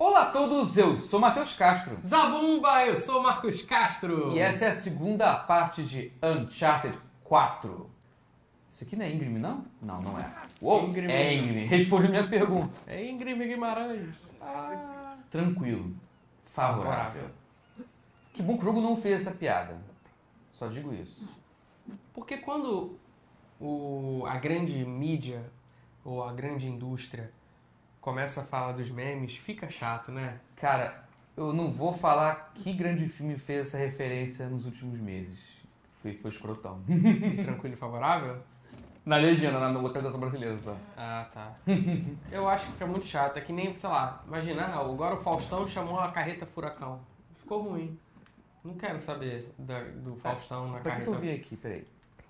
Olá a todos, eu sou Matheus Castro. Zabumba, eu sou Marcos Castro. E essa é a segunda parte de Uncharted 4. Isso aqui não é Íngreme, não? Não, não é. Uou, Íngreme. é Íngreme. Responde minha pergunta. É Íngreme Guimarães. Tranquilo. Favorável. Que bom que o jogo não fez essa piada. Só digo isso. Porque quando a grande mídia ou a grande indústria começa a falar dos memes, fica chato, né? Cara, eu não vou falar que grande filme fez essa referência nos últimos meses. Foi escrotão. De tranquilo e favorável? Na legenda, na localização brasileira só. Ah, tá. Eu acho que fica muito chato. É que nem, sei lá, imagina, agora o Faustão chamou a carreta furacão. Ficou ruim. Não quero saber do Faustão na Pra que carreta. eu vi aqui? Peraí.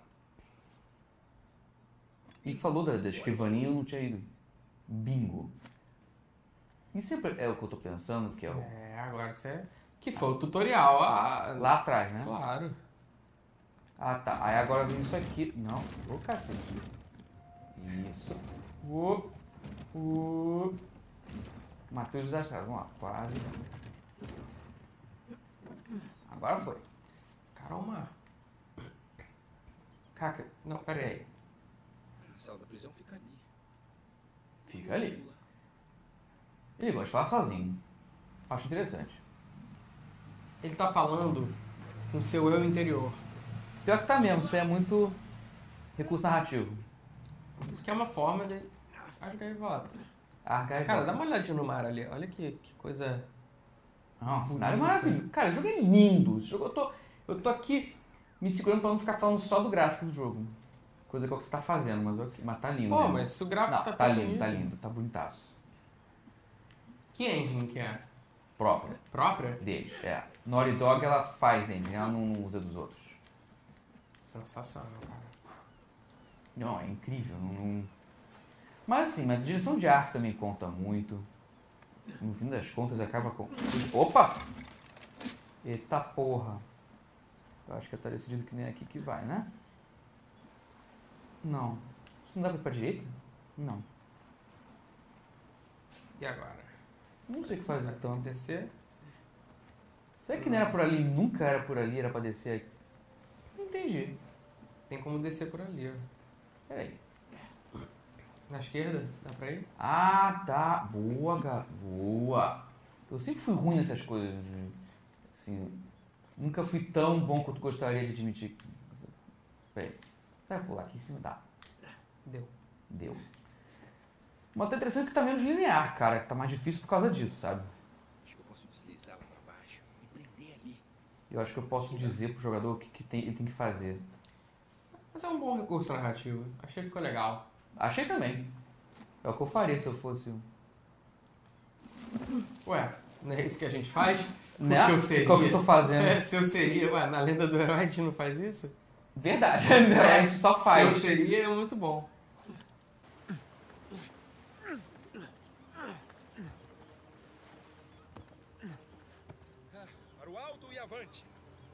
E falou da escrivaninha, eu não tinha ido. Bingo. E sempre é o que eu tô pensando, que é o... É, agora você... Que foi o tutorial. Lá atrás, né? Claro. Ah, tá. Aí agora vem isso aqui. Não. Ô, cacete. Isso. Matheus desastrado. Vamos lá. Quase. Agora foi. Calma. Caca. Não, pera aí. A sala da prisão fica ali. Fica ali. Ele gosta de falar sozinho. Acho interessante. Ele tá falando com o seu eu interior. Pior que tá mesmo. Isso aí é muito recurso narrativo. Que é uma forma de... Acho que aí volta. Archive. Cara, dá uma olhadinha no mar ali. Olha que coisa... Nossa, o cenário é maravilhoso. Cara, o jogo é lindo. Esse jogo, eu tô aqui me segurando pra não ficar falando só do gráfico do jogo. Coisa que é o que você tá fazendo, mas tá lindo. Pô, né? mas se o gráfico Não, tá tá tão lindo, bonito. tá lindo, tá bonitaço. Que engine que é? Própria Própria? deles, é. Naughty Dog, ela faz engine, ela não usa dos outros. Sensacional, cara. Não, é incrível. Mas assim, a direção de arte também conta muito. No fim das contas, acaba com... Opa! Eita porra. Eu acho que tá decidido que nem aqui que vai, né? Não. Isso não dá pra ir pra direita? Não. E agora? Não sei o que fazer então. Descer? Será que não era por ali? Nunca era por ali, era pra descer aqui? Não entendi. Tem como descer por ali, ó. Peraí. Na esquerda? Dá pra ir? Ah, tá. Boa, boa. Eu sempre fui ruim nessas coisas. Assim, nunca fui tão bom quanto gostaria de admitir. Peraí. Vai pular aqui em cima? Dá. Deu. Mas tá interessante que tá menos linear, cara. Que tá mais difícil por causa disso, sabe? Acho que eu posso deslizá-la pra baixo e prender ali. Eu acho que eu posso dizer pro jogador o que ele tem que fazer. Mas é um bom recurso narrativo. Achei que ficou legal. Achei também. É o que eu faria se eu fosse... Ué, não é isso que a gente faz? Né? O que eu seria? Qual que eu tô fazendo? É, se eu seria... Ué, na Lenda do Herói a gente não faz isso? Verdade. A gente só faz. Se eu seria, é muito bom. Para o alto e avante.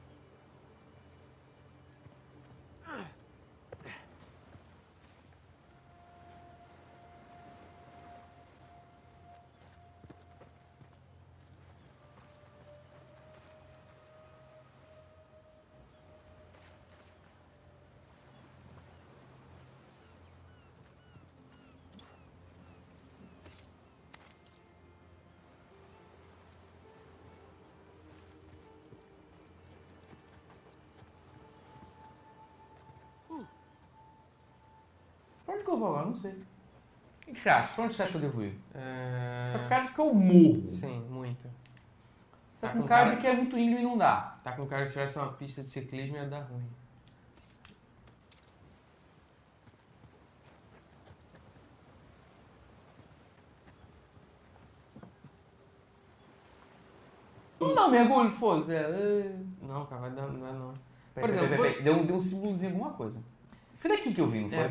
Pra onde que eu vou agora? Não sei. O que você acha? Pra onde você acha que eu devo ir? Tá com É... cara de que eu morro. Sim, muito. Tá com cara de que é muito íngreme e não dá. Tá com cara que se tivesse uma pista de ciclismo ia dar ruim. Não dá um mergulho, foda-se. Não, cara, vai dar, não vai não. Por exemplo, você- deu um símbolozinho, alguma coisa. Foi daqui que eu vi, não foi? É.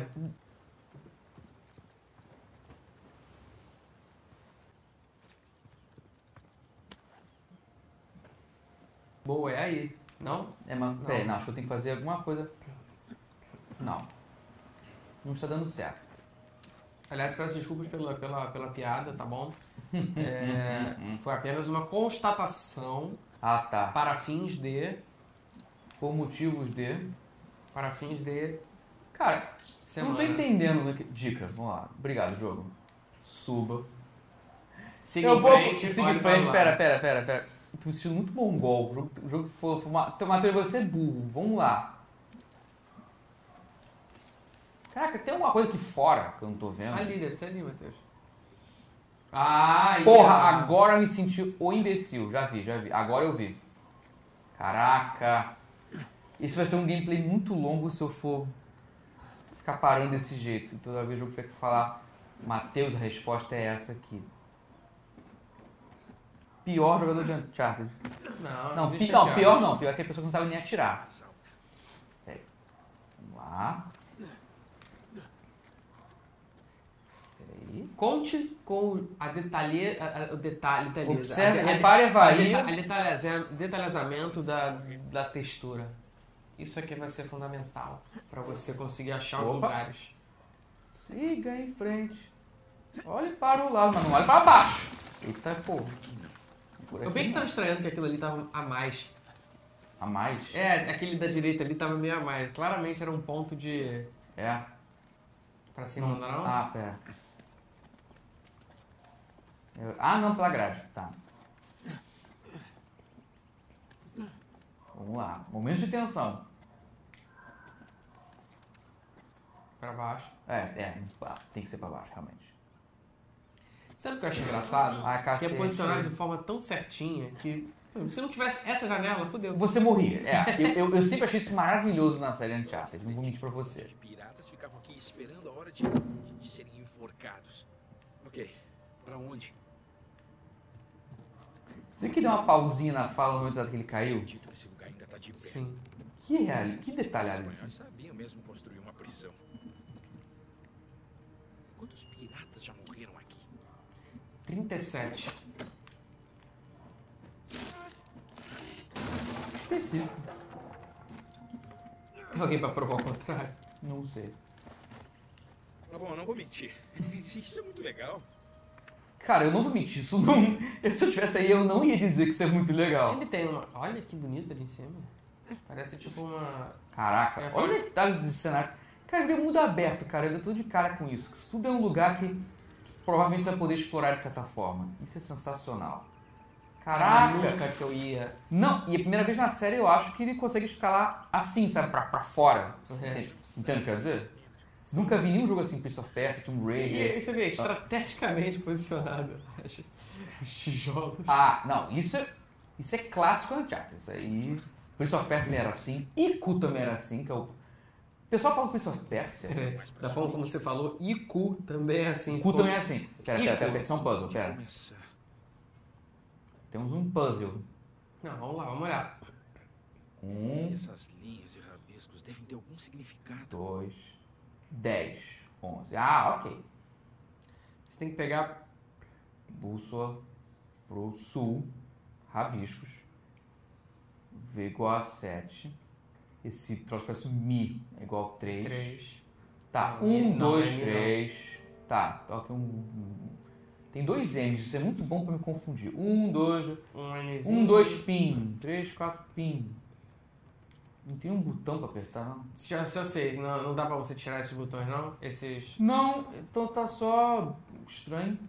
Boa, é aí. Não? Mas peraí, não, acho que eu tenho que fazer alguma coisa. Não. Não está dando certo. Aliás, peço desculpas pela piada, tá bom? Foi apenas uma constatação Ah, tá. para fins de... Por motivos de... Para fins de... Cara, semana. não tô entendendo. Né? Dica, vamos lá. Obrigado, jogo. Suba. Siga em frente, Siga em frente. Pera. Tô me sentindo muito mongol. O jogo foi Matheus, você é burro. Vamos lá. Caraca, tem alguma coisa aqui fora que eu não tô vendo? Ali, deve ser ali, Matheus. Ah, Porra, agora eu me senti o imbecil. Já vi. Agora eu vi. Caraca. Esse vai ser um gameplay muito longo se eu for ficar parando desse jeito. E toda vez o jogo tiver que falar, Matheus, a resposta é essa aqui. Pior jogador de Uncharted. Não, Pior não. Pior é que a pessoa não sabe nem atirar. Peraí. Vamos lá. Peraí. Conte com o detalhe. Observe, repare a varia. Detalhazamento da textura. Isso aqui vai ser fundamental para você conseguir achar os lugares. Siga em frente. Olhe para o lado, mas não olhe para baixo. Eita, porra. Eu bem que tava estranhando que aquilo ali tava a mais. A mais? Aquele da direita ali tava meio a mais. Claramente era um ponto de... Pra cima não dá não? Ah, pera. Não, pela grade. Tá. Vamos lá. Momento de tensão. Pra baixo. Tem que ser pra baixo, realmente. Sabe o que eu acho engraçado? A Que é posicionado de forma tão certinha que... Se não tivesse essa janela, fodeu. Você morria. Eu sempre achei isso maravilhoso na série Uncharted. Não vou mentir pra você. Os piratas ficavam aqui esperando a hora de serem enforcados. Ok, pra onde? Você que deu uma pausinha na fala no momento que ele caiu? Acredito que esse lugar ainda tá de pé. Sim. Que detalhado Os espanhóis isso. sabiam mesmo construir uma prisão. Quantos piratas já morreram aqui? 37. Específico. Tem alguém pra provar o contrário? Não sei. Tá bom, eu não vou mentir. Isso é muito legal. Cara, eu não vou mentir. Isso não... Se eu tivesse aí, eu não ia dizer que isso é muito legal. Ele tem uma... Olha que bonito ali em cima. Parece tipo uma... Caraca, olha o detalhe do cenário. Cara, ele é mundo aberto, cara. Eu tô de cara com isso. Isso tudo é um lugar que provavelmente você vai poder explorar de certa forma. Isso é sensacional. Caraca! Nunca que eu ia... Não, e a primeira vez na série eu acho que ele consegue escalar assim, sabe? Pra fora. É. Entende o que eu quero dizer? Nunca vi nenhum jogo assim, Prince of Persia, Tomb Raider. E você vê, estrategicamente posicionado. Os tijolos. Não, isso é clássico Uncharted. Isso aí... Prince of Persia também era assim. Iku também era assim, que é o pessoal fala Prince of Persia. Da forma como você falou, Iku também é assim. Iku também é assim. Pera, Iku. isso é um puzzle, pera. Começar. Temos um puzzle. Não, vamos lá, vamos olhar. Essas linhas e rabiscos devem ter algum significado. 2, 10, 11. Ah, ok. Você tem que pegar... Bússola pro sul, rabiscos, V igual a 7. Esse troço parece um Mi, é igual a 3. 3. Tá, Não, 1, não, 2, é Mi 3. Tá, toca tem 2 M's, isso é muito bom pra me confundir. 1, 2, 1, 2 pin, 3, 4 pin. Não tem um botão pra apertar, não? Já sei, não dá pra você tirar esses botões, não? Esses... Não, então tá só estranho.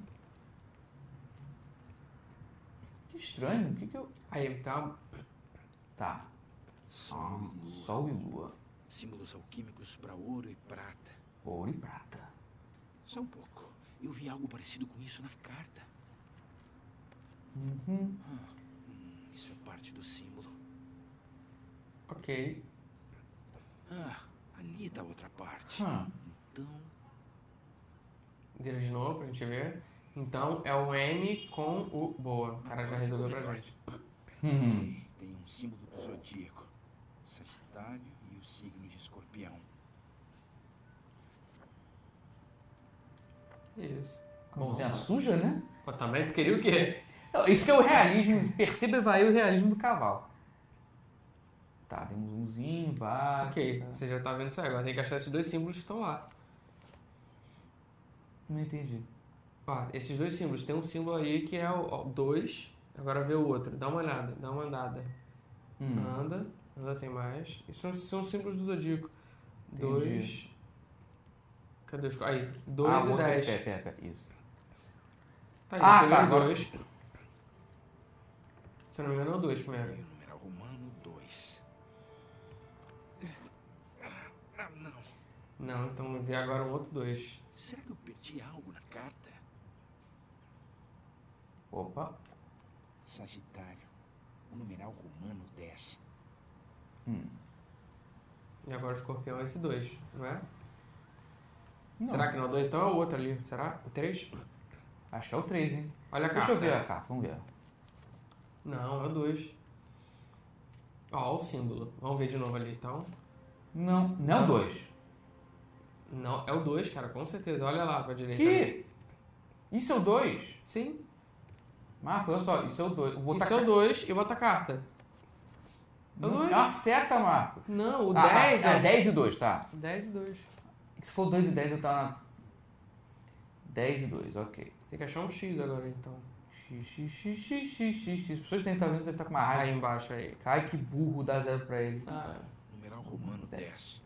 Que estranho, o que eu... Aí, tá... Tá. Sol e lua. Sol e lua. Símbolos alquímicos para ouro e prata. Ouro e prata. Só um pouco. Eu vi algo parecido com isso na carta. Isso é parte do símbolo. Ok. Ali tá outra parte. Então... Vira de novo pra gente ver. Então, é o M com o... Boa, o cara já resolveu pra gente. Tem um símbolo do zodíaco. Sagitário e o signo de Escorpião. Isso. Mãozinha suja, né? Pô, também tu queria o quê? Isso que é o realismo. Perceba vai o realismo do cavalo. Tá, tem um zoomzinho, vai. Ok, você já tá vendo isso aí. Agora tem que achar esses dois símbolos que estão lá. Não entendi. Ó, esses dois símbolos. Tem um símbolo aí que é o 2. Agora vê o outro. Dá uma olhada. Dá uma andada. Anda. Anda tem mais. E são símbolos do Zodíaco. 2. Cadê os... Aí. 2 e 10. Pera. Isso. Tá aí. Ah, Primeiro tá. 2. Se eu não me engano é o 2 primeiro. E o numeral romano 2. Ah, não. Não, então vê agora um outro 2. Será que eu perdi algo na carta? Opa. Sagitário. O numeral romano 10. E agora o escorpião é esse 2, não é? Não. Será que não é o 2? Então é o outro ali. Será? O 3? Acho que é o 3, hein? Olha a Deixa carta. eu ver a carta, vamos ver. Não, é o 2. Ó, o símbolo. Vamos ver de novo ali, então. Não é o 2. Não, é o 2, cara, com certeza. Olha lá pra direita. Que? Isso é o 2? Sim. Marco, olha só, isso é o 2. Isso é o 2 e bota a carta. É o 2. É uma seta, Marco. Não, o 10 é é 10 e 2, tá. 10 e 2. Se for 2 e 10, eu tava na... 10 e 2, ok. Tem que achar um X agora, então. X. As pessoas tentando deve estar com uma raiva. Aí embaixo, aí. Ai, que burro, dá 0 pra ele. Ah, Numeral romano 10.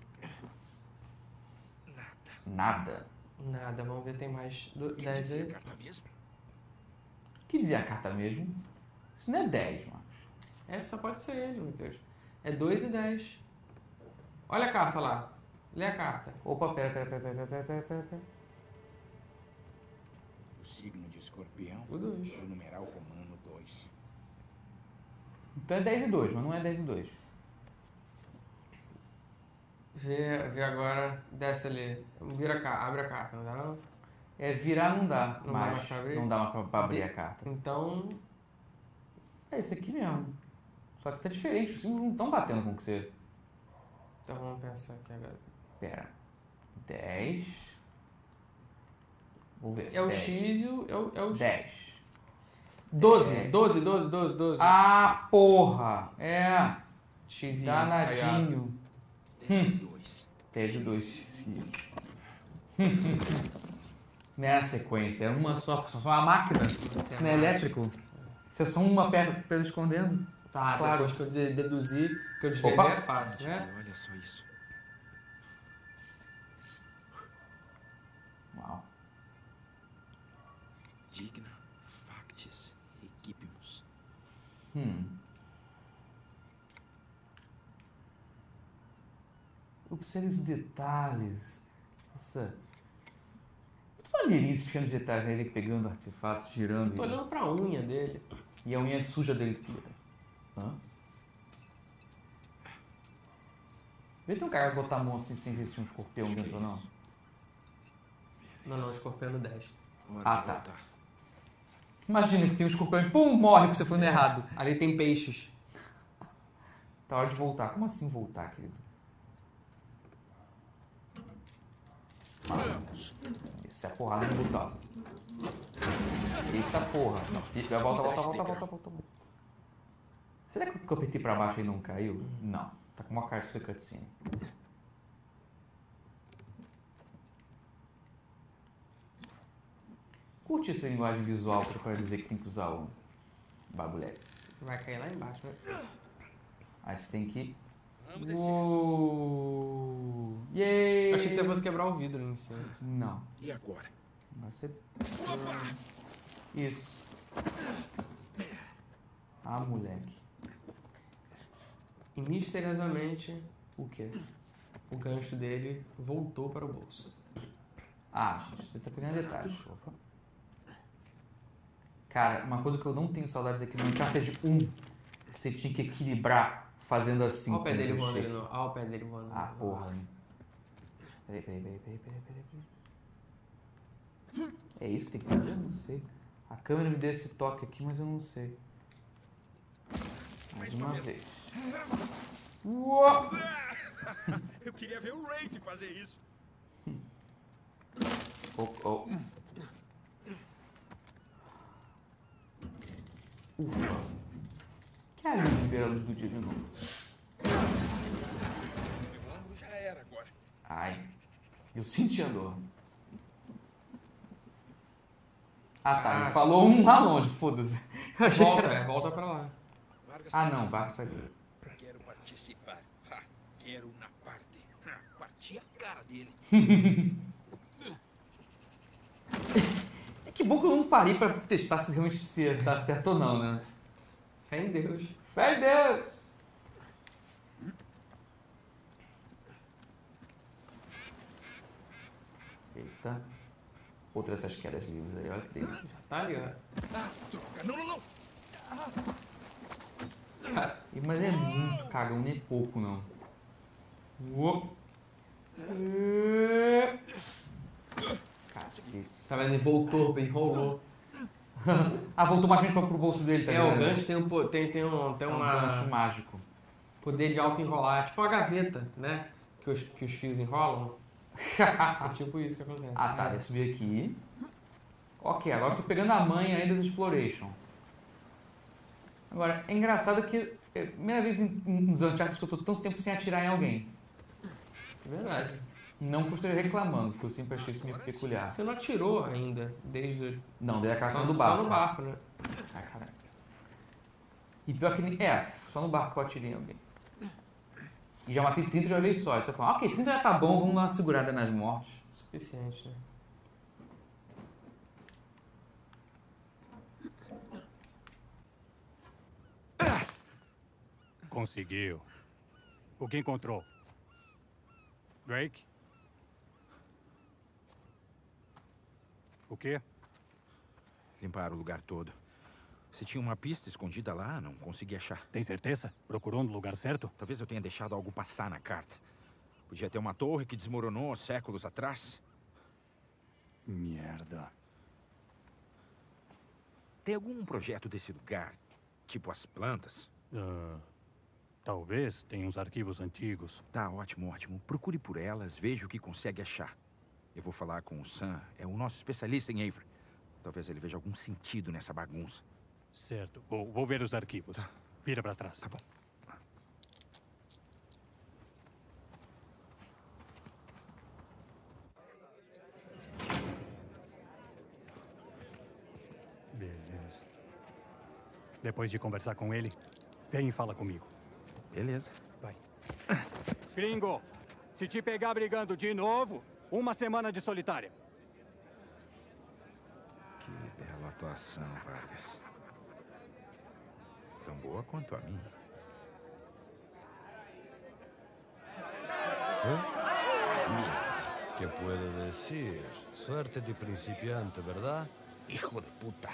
Nada. nada. Vamos ver, tem mais O que 10 dizia a aí. carta mesmo? O que dizia a carta mesmo? Isso não é 10, mano. Essa pode ser ele, meu Deus. É 2 e 10. Olha a carta lá. Lê a carta. Opa, pera. O signo de escorpião O 2. e o numeral romano 2. Então é 10 e 2, mas não é 10 e 2. Vê agora. Desce ali. Vira a carta. Abre a carta, não dá não? É, virar não dá, Não dá mas mais pra abrir? não dá mais pra abrir a carta. Então. É esse aqui mesmo. Só que tá diferente, os símbolos não estão batendo com o que você... Então vamos pensar aqui agora. Pera. 10... Vou ver. É o 10. X e o 10. 12. É. 12. Ah, porra! É. X e Danadinho. 10 e 2. 10 e 2. Não é a sequência, é uma só uma máquina. Isso não é elétrico. Isso é só uma pedra escondendo. Tá, Claro. depois que eu deduzir, que eu desvendei Opa. é fácil, né? Olha só isso. Uau. Digna factis equipimus. Observe os detalhes. Essa maneiríssima cheia de detalhes, né? Ele pegando artefatos, girando. Tô olhando pra unha dele. E a unha suja dele aqui. Hã? Vê tem um cara que botar a mão assim sem ver se tinha um escorpião dentro ou não. Não, escorpião no 10. Hora Ah, de tá. voltar. Imagina que tem um escorpião e pum, morre porque você foi no errado. Ali tem peixes. Tá hora de voltar. Como assim voltar, querido? Vamos. Essa é a porrada no botão. Eita porra. Volta. Será que eu apertei pra baixo e não caiu? Não. Tá com uma caixa de cutscene. Curte essa linguagem visual para dizer que tem que usar o bagulhete. Vai cair lá embaixo, né? Aí você tem que... Vamos descer. Yay! Eu achei que você fosse quebrar o vidro ali em cima. Não. E agora? Você... Isso. Ah, moleque. E misteriosamente, O quê? o gancho dele voltou para o bolso. Ah, gente, você tá pegando detalhes. Opa. Cara, uma coisa que eu não tenho saudades é que no Uncharted 1 você tinha que equilibrar fazendo assim. Olha o pé com dele o voando shape. ali no... Olha o pé dele voando. Ah, porra. Hein? Peraí. É isso que tem que fazer? Eu não sei. A câmera me deu esse toque aqui, mas eu não sei. Mais uma vez. Uou! Eu queria ver o Rafe fazer isso. Oh. Ufa. Que alívio ver a luz do dia de novo. Meu ombro já era agora. Ai, eu senti a dor. Ah, tá. Ele falou um lá longe, foda-se. Volta pra lá. Ah, não, basta aqui. Quero participar. Quero na parte. Parti a cara dele. Que bom que eu não parei pra testar se realmente tá certo ou não, né? Fé em Deus. Fé em Deus! Eita. Outra dessas quedas livres aí, olha que delícia. Tá ali, ó. Droga, não. Cara, mas é muito cagão, nem pouco, não. Uou. Cacete. Tá vendo? Ele voltou, enrolou. Voltou mais gente pro bolso dele, tá ligado? O gancho tem um gancho mágico. Poder de auto-enrolar. Tipo uma gaveta, né? Que os fios enrolam. É tipo isso que acontece. Tá. Eu subi aqui. Ok, agora eu tô pegando a manha aí das Exploration. Agora, é engraçado que é a primeira vez nos Uncharted que eu tô tanto tempo sem atirar em alguém. É verdade. Não que eu esteja reclamando, porque eu sempre achei isso meio peculiar. Você não atirou ainda, desde... Não, desde a caça do barco. Só no barco, né? Ai, caralho. E pior que... só no barco que eu atirei em alguém. E já matei 30 de uma vez só. Então eu falei, ok, 30 já tá bom, vamos dar uma segurada nas mortes. Suficiente, né? Conseguiu. O que encontrou? Drake? O quê? Limparam o lugar todo. Se tinha uma pista escondida lá, não consegui achar. Tem certeza? Procurou no lugar certo? Talvez eu tenha deixado algo passar na carta. Podia ter uma torre que desmoronou séculos atrás. Merda. Tem algum projeto desse lugar? Tipo as plantas? Talvez. Tem uns arquivos antigos. Tá, ótimo. Procure por elas, veja o que consegue achar. Eu vou falar com o Sam, é o nosso especialista em Avery. Talvez ele veja algum sentido nessa bagunça. Certo. Vou ver os arquivos. Tá. Vira pra trás. Tá bom. Beleza. Depois de conversar com ele, vem e fala comigo. Beleza. Vai. Gringo, se te pegar brigando de novo, 1 semana de solitária. Que bela atuação, Vargas. Tão boa quanto a minha. ¿Qué puedo decir? Suerte de principiante, ¿verdad? Hijo de puta.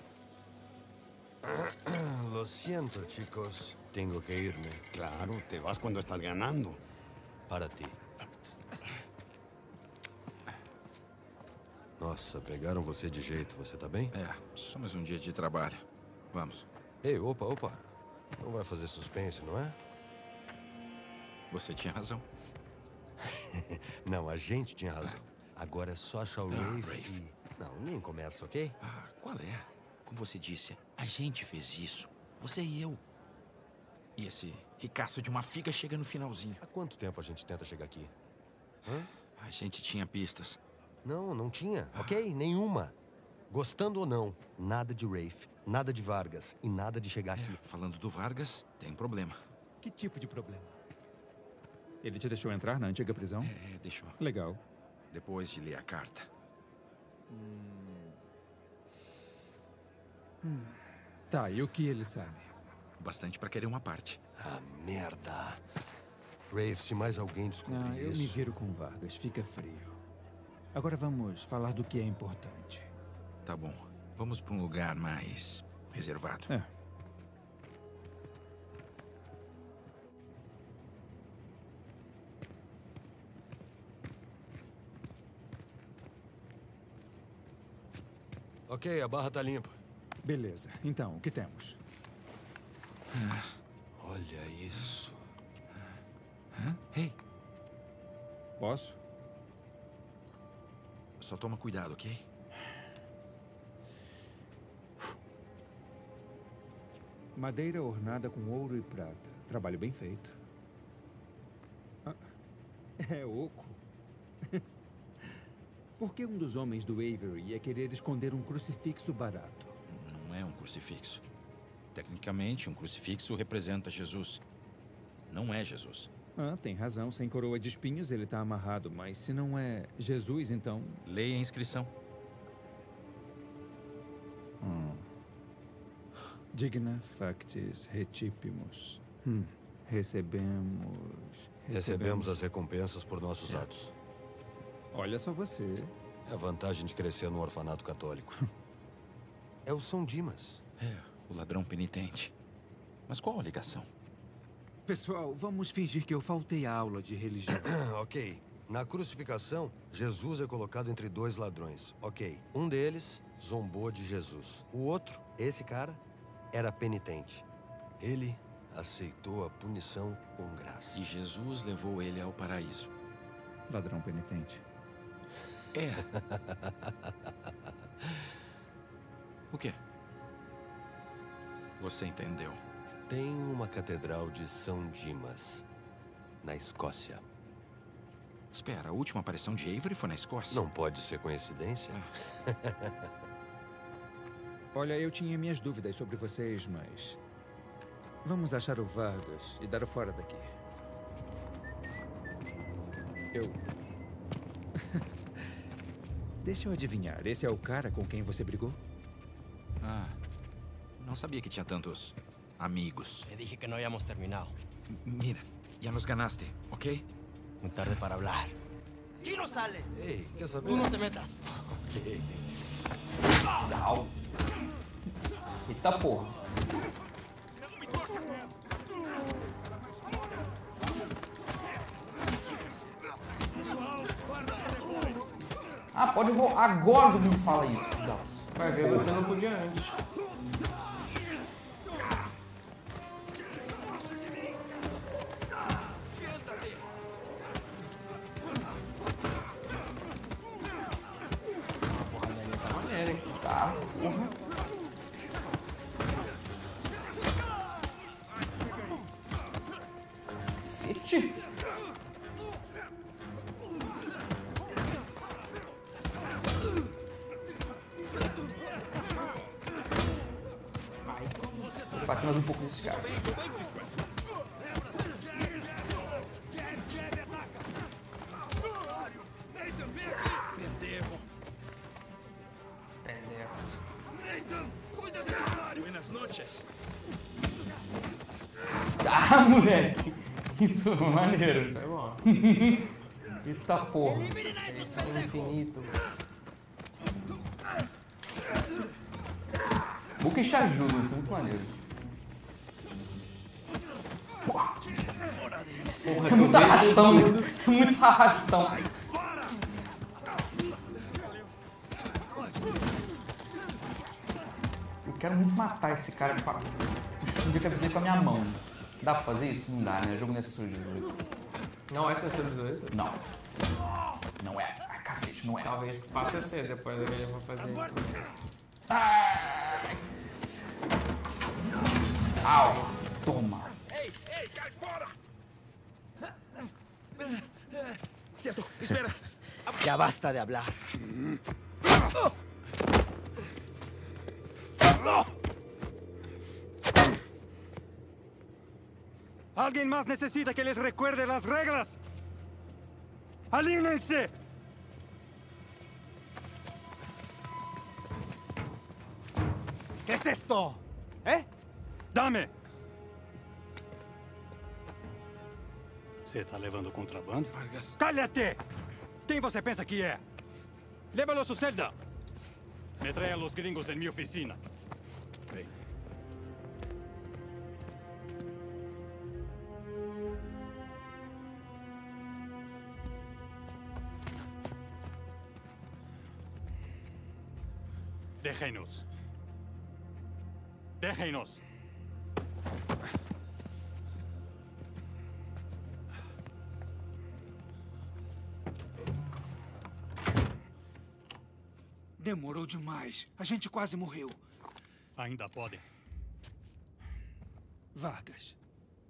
Lo siento, chicos. Tengo que irme. Claro, te vas cuando estás ganando. Para ti. Nossa, pegaram você de jeito. Você tá bem? Só mais um dia de trabalho. Vamos. Ei, opa. Não vai fazer suspense, não é? Você tinha razão. Não, a gente tinha razão. Agora é só achar o Rafe. Rafe. Não, nem começa, ok? Qual é? Como você disse, a gente fez isso. Você e eu. E esse ricaço de uma figa chega no finalzinho. Há quanto tempo a gente tenta chegar aqui? A gente tinha pistas. Não tinha, ok? Nenhuma. Gostando ou não, nada de Rafe, nada de Vargas e nada de chegar aqui. Falando do Vargas, tem um problema. Que tipo de problema? Ele te deixou entrar na antiga prisão? Deixou. Legal. Depois de ler a carta. Tá, e o que ele sabe? Bastante pra querer uma parte. Merda. Rafe, se mais alguém descobrir Eu isso... me viro com Vargas, fica frio. Agora vamos falar do que é importante. Tá bom. Vamos pra um lugar mais reservado. Ok, a barra tá limpa. Beleza, então, o que temos? Olha isso. Ei, Posso? só toma cuidado, ok? Madeira ornada com ouro e prata. Trabalho bem feito. É oco. Por que um dos homens do Avery ia querer esconder um crucifixo barato? Não é um crucifixo. Tecnicamente, um crucifixo representa Jesus. Não é Jesus. Ah, tem razão. Sem coroa de espinhos, ele tá amarrado. Mas se não é Jesus, então... Leia a inscrição. Digna factis recipimus. Recebemos as recompensas por nossos atos. Olha só você. É a vantagem de crescer num orfanato católico. É o São Dimas. É, o ladrão penitente. Mas qual a ligação? Pessoal, vamos fingir que eu faltei à aula de religião. Ok. Na crucificação, Jesus é colocado entre dois ladrões. Ok. Um deles zombou de Jesus. O outro, esse cara, era penitente. Ele aceitou a punição com graça. E Jesus levou ele ao paraíso. Ladrão penitente. É. O quê? Você entendeu. Tem uma catedral de São Dimas, na Escócia. Espera, a última aparição de Avery foi na Escócia? Não pode ser coincidência? Olha, eu tinha minhas dúvidas sobre vocês, mas... Vamos achar o Vargas e dar o fora daqui. Deixa eu adivinhar, esse é o cara com quem você brigou? Ah, não sabia que tinha tantos amigos. Te dije que no habíamos terminado. Mira, ya nos ganaste, ¿ok? Muy tarde para hablar. ¡Aquí no sales! Ei, quer saber? Tú no te metas. Ok. Au. Eita porra. Ah, pode rolar. Agora todo mundo fala isso. Nossa. Vai ver, você não podia antes. Tá maneiro, hein? Tá, porra. Cacete. Vou bater mais um pouco nesse cara. Ah, moleque! Isso é maneiro. Isso é bom. Eita porra. Eles são infinito. Book te ajuda, isso é muito maneiro. Porra, é muito arrastão, é muito arrastão. Eu quero muito matar esse cara com a... explodir a cabeça dele com a minha mão. Dá pra fazer isso? Não dá, né? Jogo nessa censura de 18. Não é censura 18? Não. Não é. Ai, cacete, não é. Talvez passe a ser depois da que eu vou fazer. Ai. Au. Toma. Ei, cai fora! Certo, espera. Ya basta de hablar. ¿Alguien más necesita que les recuerde las reglas? ¡Alínense! ¿Qué es esto? ¿Eh? Dame! Você tá levando contrabando? Vargas. ¡Cállate! Quem você pensa que é? Llévalo a su celda. Me trae a los gringos en mi oficina. Vem. Déjenos. Déjenos. Demorou demais. A gente quase morreu. Ainda podem. Vargas.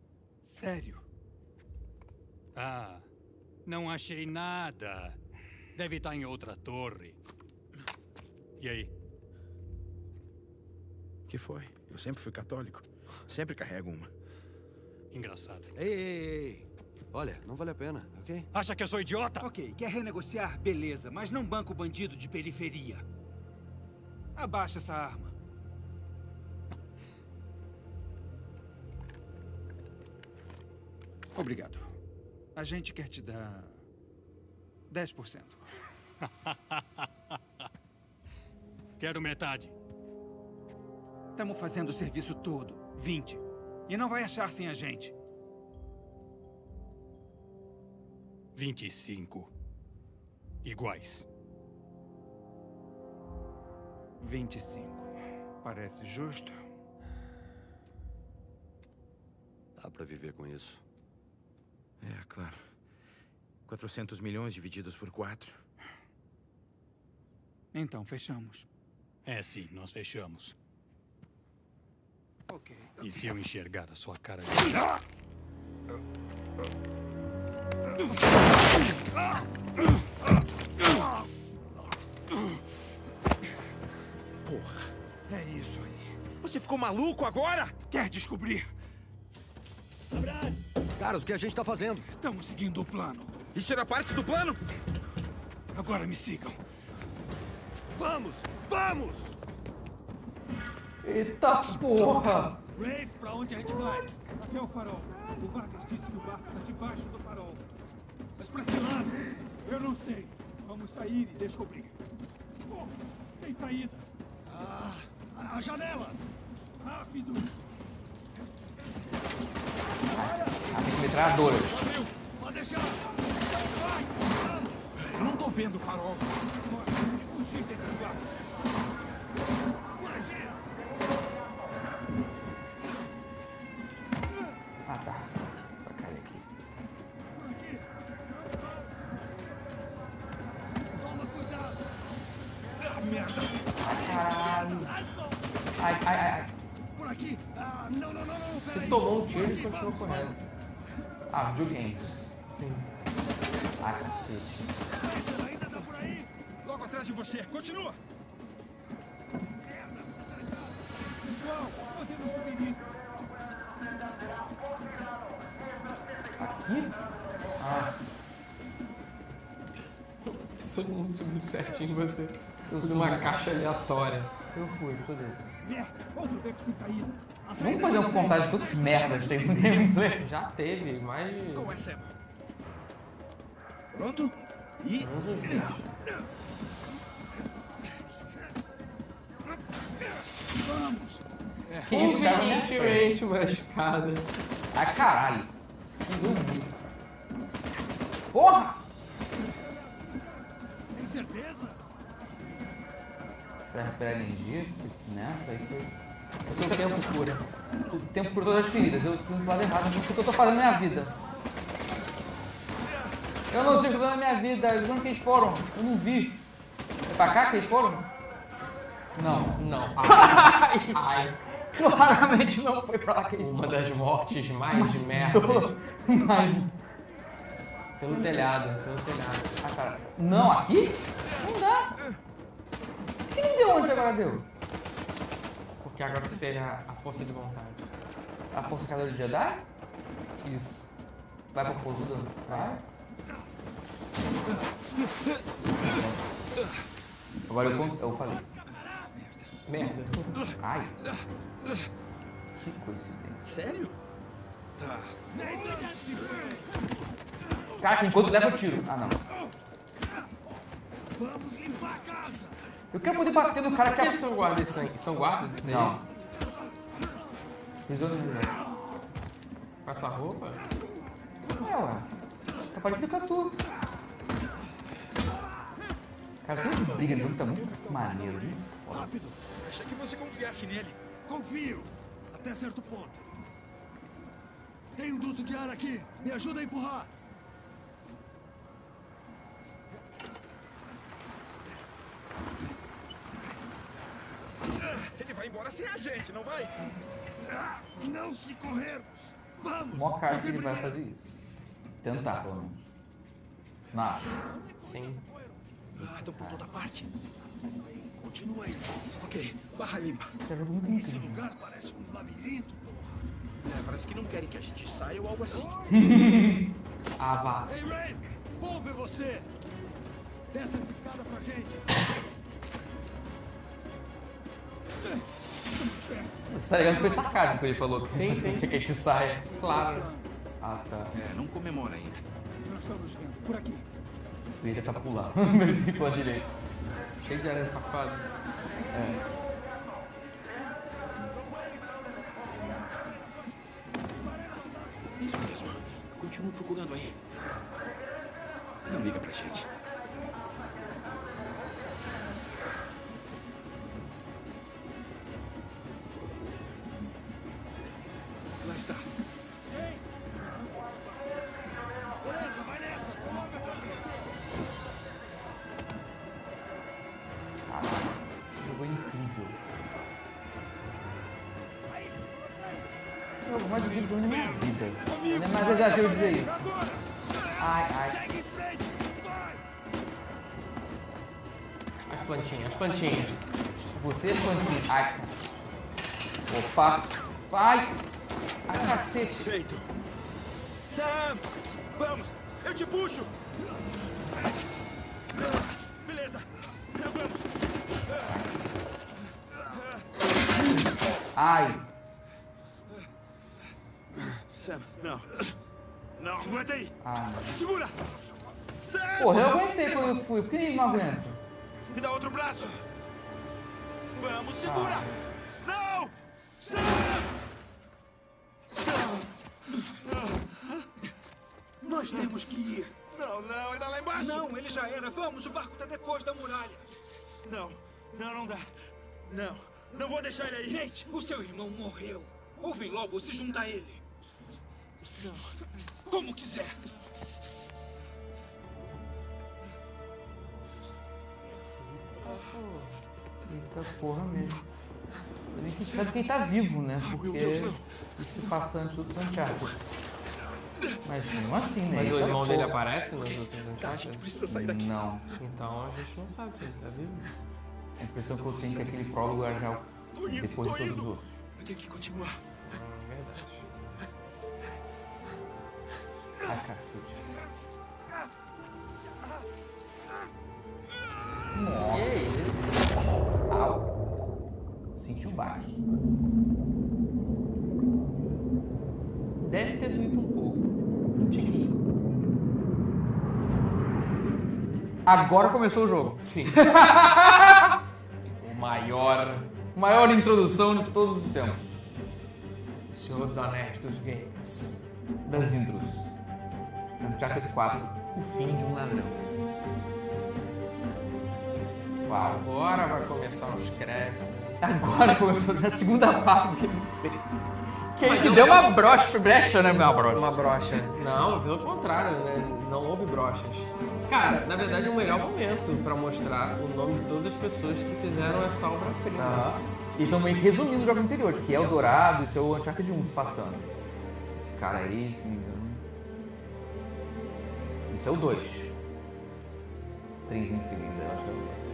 Sério. Ah, não achei nada. Deve estar em outra torre. E aí? O que foi? Eu sempre fui católico. Sempre carrego uma. Engraçado. Ei. Olha, não vale a pena, ok? Acha que eu sou idiota? Ok, quer renegociar? Beleza, mas não banca o bandido de periferia. Abaixa essa arma. Obrigado. A gente quer te dar 10%. Quero metade. Estamos fazendo o serviço todo. 20. E não vai achar sem a gente. 25. Iguais. 25. Parece justo? Dá pra viver com isso. É, claro. 400 milhões divididos por 4. Então, fechamos. É, sim, nós fechamos. Ok. E se eu enxergar a sua cara... Porra. É isso aí. Você ficou maluco agora? Quer descobrir? Caras, o que a gente tá fazendo? Estamos seguindo o plano. Isso era parte do plano? Agora me sigam. Vamos! Vamos! Eita porra! Rafe, pra onde a gente vai? Até o farol. O Vargas disse que o barco está debaixo do farol. Mas pra que lado? Eu não sei. Vamos sair e descobrir. Oh, tem saída. A janela! Rápido. As metralhadoras. Pode deixar! Eu não tô vendo o farol. Vamos fugir desses gatos. Ah, tá. Pra cair aqui. Toma cuidado! Merda. Caralho. Ai. Por aqui! Não, Você tomou um tiro e continuou correndo. Ah, videogames. Sim. Ah, cacete. Ainda tá por aí! Logo atrás de você. Continua. Pessoal, podemos subir isso. Aqui? Ah, Todo mundo subiu certinho em você. eu Fui fui. numa caixa aleatória. Eu sou dele. Merda, outro beco sem saída. Vamos fazer uma contagem de quantas merdas tem no gameplay. Já teve mais de... Com essa. Pronto? E... uns 20. Vamos. Que isso, cara? Convenientemente uma escada. Ah, caralho. Porra! Tem certeza? Pra recuperar energia, né? Isso aí foi... Eu tenho tempo cura. O tempo cura todas as feridas. Eu fui do lado errado. Não sei o que eu tô fazendo na minha vida. Eu não sei o que eu tô fazendo na minha vida. De onde que eles foram? Eu não vi. É pra cá que eles foram? Não. Não. Ai. Claramente não foi pra lá que eles Uma foram. das mortes mais merdas. Mas... Pelo telhado, pelo telhado. Ah, cara. Não, aqui? Não dá. Por que não deu onde agora deu? Porque agora você teve a força de vontade. A força cadeira de Jedi? Isso. Vai pro pouso. Vai. Agora eu falei. Merda. Ai. Que coincidência. Sério? Caraca, enquanto leva o tiro. Ah, não. Vamos limpar a casa! Eu quero poder bater no cara Por que que são guardas sangue? São guardas isso aí? Não. Prisioneiro de guerra. Com essa roupa? É, ué. Tá parecido com a tua. Cara, sempre briga no jogo tá muito maneiro, viu? Rápido! Achei que você confiasse nele. Confio! Até certo ponto. Tem um duto de ar aqui! Me ajuda a empurrar! Ele vai embora sem a gente, não vai? Não se corrermos! Vamos! O maior cara que Você ele vai primeiro. fazer isso. Tentar, pelo menos. Não acho. Sim. Estão por toda parte. Continua aí. Ok, barra limpa. Esse lugar parece um labirinto, porra. Parece que não querem que a gente saia ou algo assim. Ah, vá. Ei, Rafe! Bom ver você! Desce essa escada pra gente! Você tá ligado que foi sarcasmo que ele falou que Sim, sim. tinha que a gente saia. Claro. Ah, tá. Não comemora ainda. Nós estamos vendo. Por aqui. Eu ia tentar pular. Mas se for direito. Cheio de aranha farpada. Isso mesmo. Continua procurando aí. Não liga pra gente. Lá está. Beleza, vai nessa! Coloca atrás! Esse jogo é incrível. É o jogo mais difícil da minha vida. Não é mais exagero dizer isso. Ai, ai. Segue em frente! Vai! As plantinhas, as plantinhas. Você, Plantinha. Ai. Opa. Vai. Ai, cacete. Feito. Sam! Vamos! Eu te puxo! Beleza! Vamos! Ai. Sam, não. Não, aguenta aí! Ah, Segura! Sam! porra, eu aguentei quando eu fui. Por que ele não aguenta? Me dá outro braço! Vamos, segura! Não! Sam! Nós temos que ir. Não, não, ele tá lá embaixo! Não, ele já era. Vamos, o barco tá depois da muralha. Não, não dá. Não, não vou deixar ele aí. Nate, o seu irmão morreu. Ouvem logo, se junta a ele. Não. Como quiser. Eita porra mesmo. A gente sabe que ele tá vivo, né? Porque isso se passa antes do Uncharted. Mas não assim, né? Mas o Ele tá irmão dele porra. aparece nos outros Uncharted? Precisa sair daqui. Não. Então a gente não sabe se ele tá vivo. A impressão que eu tenho é que aquele prólogo era já depois de todos os outros. Eu tenho que continuar. Verdade. Ai, cacete. Nossa. Que isso? Au. Senti o baque. Deve ter doído um pouco. Um tiquinho. Agora começou o jogo. Sim. Maior introdução de todos os tempos. Senhor dos Anéis dos Games. Das intros. Uncharted 4. O fim de um ladrão. Uau. Agora vai começar os créditos. Agora começou na segunda parte do gameplay. Que a Mas gente eu- deu uma brecha, né, meu brocha? Uma brocha. Não, pelo contrário, né? Não houve brochas. Cara, na verdade é o melhor momento pra mostrar o nome de todas as pessoas que fizeram esta obra-prima. Aham. Eles estão meio que resumindo os jogos anteriores, que é o Dourado e seu Uncharted 1 se passando. Esse cara aí, se não me engano. Esse é o 2. Três infelizes, eu acho que é o 2.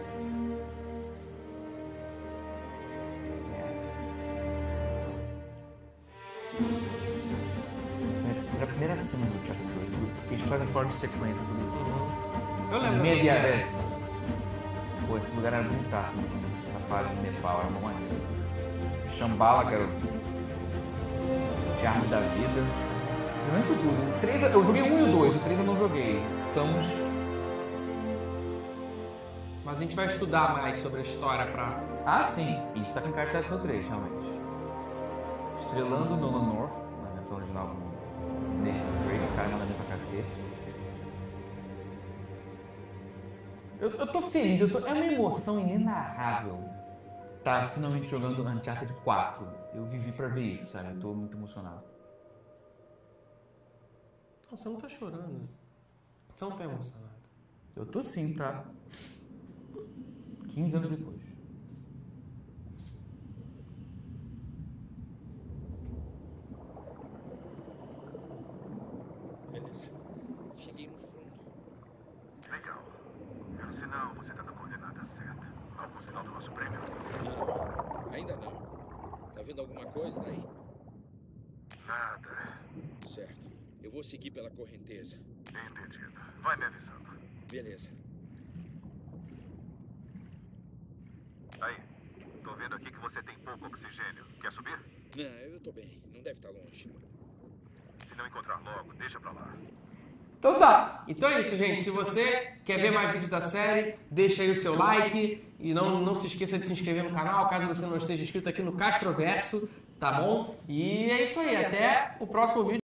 Essa é a primeira cena do Uncharted 2, porque eles fazem fora de sequência tudo. Uhum. Eu lembro Media dessa vez. Pô, esse lugar era bonitaço, né? Essa fase do Nepal era uma maneira. Shambhala, que era o charme da vida. Eu lembro disso tudo. O 3, eu joguei o 1 e o 2, o 3 eu não joguei. Estamos. Mas a gente vai estudar mais sobre a história pra... Ah, sim. Isso tá com cartaz no 3, realmente. Estrelando Nolan North, na versão original com Nathan Drake, o cara manda bem pra cacete. Eu tô feliz, é uma emoção inenarrável tá finalmente jogando Uncharted 4. Eu vivi pra ver isso, sabe? Eu tô muito emocionado. Não, você não tá chorando. Você não tá emocionado. Eu tô sim, tá? 15 anos depois. Beleza. Cheguei no fundo. Legal. Eu sei vendo alguma coisa daí? Nada. Certo. Eu vou seguir pela correnteza. Entendido. Vai me avisando. Beleza. Aí, tô vendo aqui que você tem pouco oxigênio. Quer subir? Não, eu tô bem. Não deve estar longe. Se não encontrar logo, deixa pra lá. Então tá. Então é isso, gente. Se você quer ver mais vídeos da série, deixa aí o seu like. E não se esqueça de se inscrever no canal, caso você não esteja inscrito aqui no Castroverso, tá bom? E é isso aí. Até o próximo vídeo.